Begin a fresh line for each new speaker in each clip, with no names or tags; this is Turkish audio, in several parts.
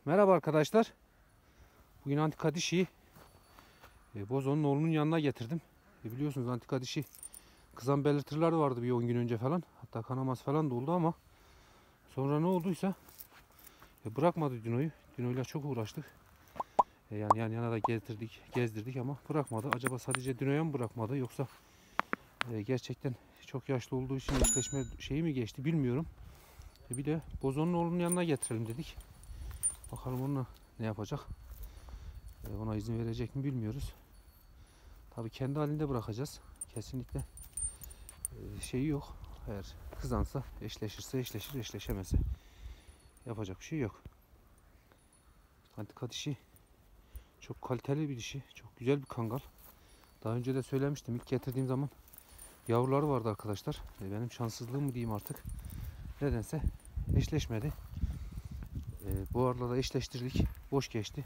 Merhaba arkadaşlar. Bugün antika dişiyi Bozo'nun oğlunun yanına getirdim. Biliyorsunuz antika dişi kızan belirtiler vardı bir 10 gün önce falan. Hatta kanaması falan da oldu ama sonra ne olduysa bırakmadı Dino'yu. Dino'yla çok uğraştık. Yani yan yana da gezdirdik ama bırakmadı. Acaba sadece Dino'ya mı bırakmadı yoksa gerçekten çok yaşlı olduğu için eşleşme şeyi mi geçti bilmiyorum. Bir de Bozo'nun oğlunun yanına getirelim dedik. Bakalım onunla ne yapacak. Ona izin verecek mi bilmiyoruz. Tabii kendi halinde bırakacağız. Kesinlikle şeyi yok. Eğer kızansa eşleşirse eşleşir, eşleşemezse yapacak bir şey yok. Antika dişi çok kaliteli bir dişi. Çok güzel bir kangal. Daha önce de söylemiştim. İlk getirdiğim zaman yavruları vardı arkadaşlar. Benim şanssızlığım mı diyeyim artık. Nedense eşleşmedi. Bu arada da eşleştirdik. Boş geçti.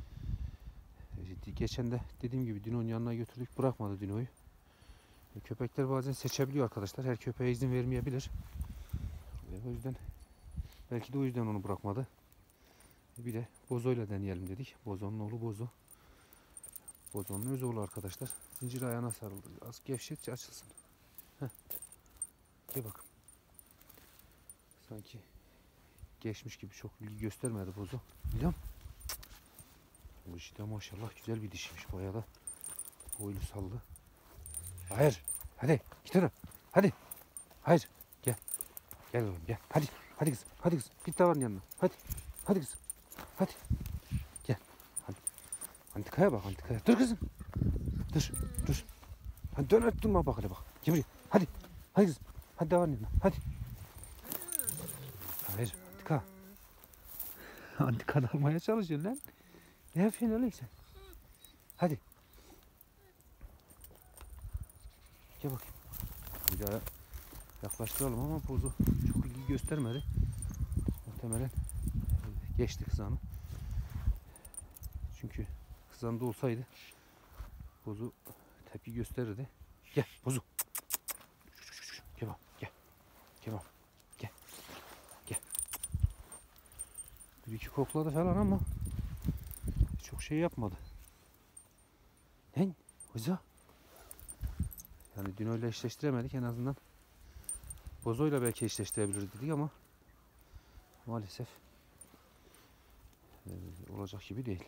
Geçen de dediğim gibi Dino'nun yanına götürdük. Bırakmadı Dino'yu. Köpekler bazen seçebiliyor arkadaşlar. Her köpeğe izin vermeyebilir. O yüzden belki de o yüzden onu bırakmadı. Bir de Bozo ile deneyelim dedik. Bozo'nun oğlu Bozo. Bozo'nun öz oğlu arkadaşlar. Zincir ayağına sarıldı. Az gevşetçe açılsın. Heh. Gel bakın. Sanki geçmiş gibi çok ilgi göstermedi Bozo. Biliyor musun? Bu işte maşallah güzel bir dişiymiş. Bayağı da boylu sallı. Hayır. Hadi git ona. Hadi. Hayır. Gel. Gel oğlum gel. Hadi. Hadi kızım. Hadi kızım. Git davarın yanına. Hadi. Hadi kızım. Hadi. Gel. Hadi. Antikaya bak antikaya. Dur kızım. Dur. Dur. Hadi dön et durma bak hele bak. Gel buraya. Hadi. Hadi kızım. Hadi davarın yanına. Hadi. Hayır. Antika. Antika almaya çalışıyorsun lan. Ne yapıyorsun öyle sen? Hadi. Gel bakayım. Bir daha yaklaştıralım ama Bozo çok ilgi göstermedi. Muhtemelen geçti kızanı. Çünkü kızanda olsaydı Bozo tepki gösterirdi. Gel Bozo. Gel bak. Gel. Gel bak. Gel. Gel. Bir iki kokladı falan ama çok şey yapmadı. Ne? Bozo. Yani Dino ile eşleştiremedik en azından. Bozo ile belki eşleştirebiliriz dedik ama maalesef olacak gibi değil.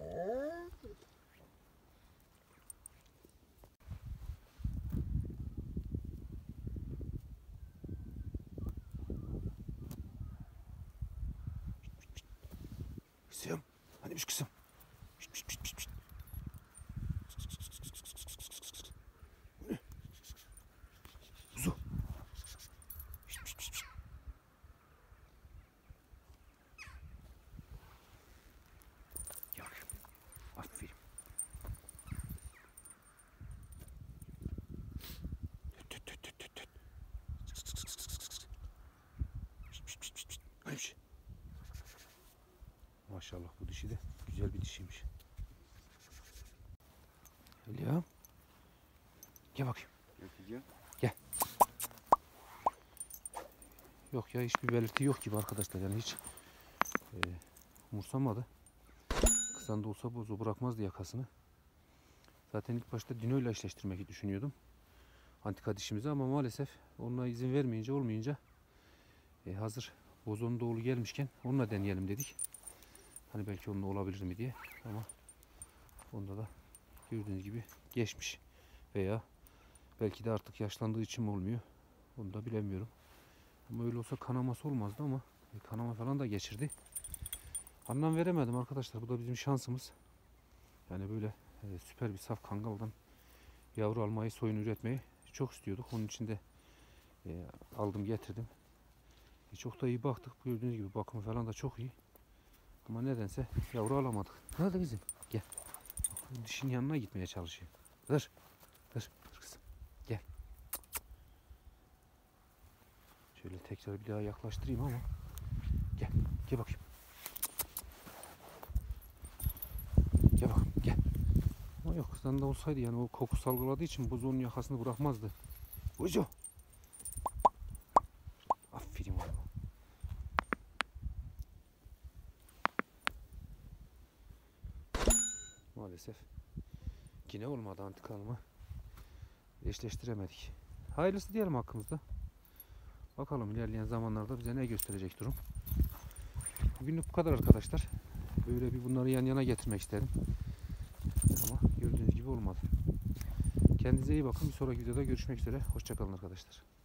Kızım, hanimiş kızım. Bozo. Yak. Aferin. Tüt tüt tüt tüt tüt. Hanimiş. Maşallah bu dişi de güzel bir dişiymiş. Gel. Gel bakayım. Gel. Yok ya hiçbir belirti yok gibi arkadaşlar yani hiç umursamadı. Kızan da olsa Bozo bırakmazdı yakasını. Zaten ilk başta Dino ile eşleştirmeyi düşünüyordum. Antika dişimizi ama maalesef onunla izin vermeyince olmayınca hazır Bozo'nun da oğlu gelmişken onunla deneyelim dedik. Hani belki onunla olabilir mi diye ama onda da gördüğünüz gibi geçmiş veya belki de artık yaşlandığı için mi olmuyor onu da bilemiyorum. Ama öyle olsa kanaması olmazdı ama kanama falan da geçirdi. Anlam veremedim arkadaşlar. Bu da bizim şansımız. Yani böyle süper bir saf kangaldan yavru almayı, soyun üretmeyi çok istiyorduk. Onun için de aldım getirdim. Çok da iyi baktık. Gördüğünüz gibi bakımı falan da çok iyi. Ama nedense yavru alamadık. Nerede bizim? Gel. Dişin yanına gitmeye çalışıyor. Dur. Dur. Dur kızım. Gel. Şöyle tekrar bir daha yaklaştırayım ama. Gel. Gel bakayım. Gel bakayım. Gel. Ama yok kızdan da olsaydı yani o koku salgıladığı için Bozo'nun yakasını bırakmazdı. Bozo. Aferin oğlum. maalesef. Yine olmadı antika alma. Eşleştiremedik. Hayırlısı diyelim hakkımızda. Bakalım ilerleyen zamanlarda bize ne gösterecek durum. Bugünlük bu kadar arkadaşlar. Böyle bir bunları yan yana getirmek istedim. Ama gördüğünüz gibi olmadı. Kendinize iyi bakın. Bir sonraki videoda görüşmek üzere. Hoşça kalın arkadaşlar.